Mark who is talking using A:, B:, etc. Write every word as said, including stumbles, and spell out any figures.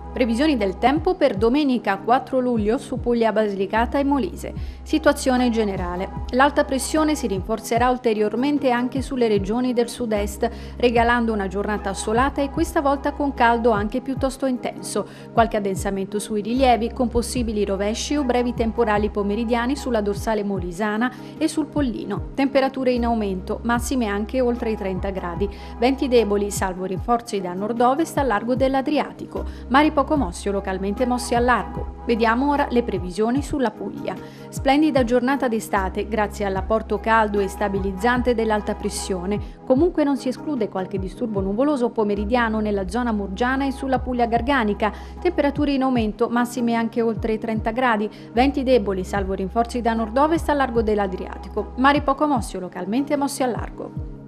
A: Previsioni del tempo per domenica quattro luglio su Puglia, Basilicata e Molise. Situazione generale. L'alta pressione si rinforzerà ulteriormente anche sulle regioni del sud-est, regalando una giornata assolata e questa volta con caldo anche piuttosto intenso. Qualche addensamento sui rilievi, con possibili rovesci o brevi temporali pomeridiani sulla dorsale molisana e sul Pollino. Temperature in aumento, massime anche oltre i trenta gradi. Venti deboli, salvo rinforzi da nord-ovest al largo dell'Adriatico. Mari poco mossi o localmente mossi al largo. Vediamo ora le previsioni sulla Puglia. Splendida giornata d'estate grazie all'apporto caldo e stabilizzante dell'alta pressione. Comunque non si esclude qualche disturbo nuvoloso pomeridiano nella zona murgiana e sulla Puglia garganica. Temperature in aumento, massime anche oltre i trenta gradi. Venti deboli, salvo rinforzi da nord-ovest al largo dell'Adriatico. Mari poco mossi o localmente mossi al largo.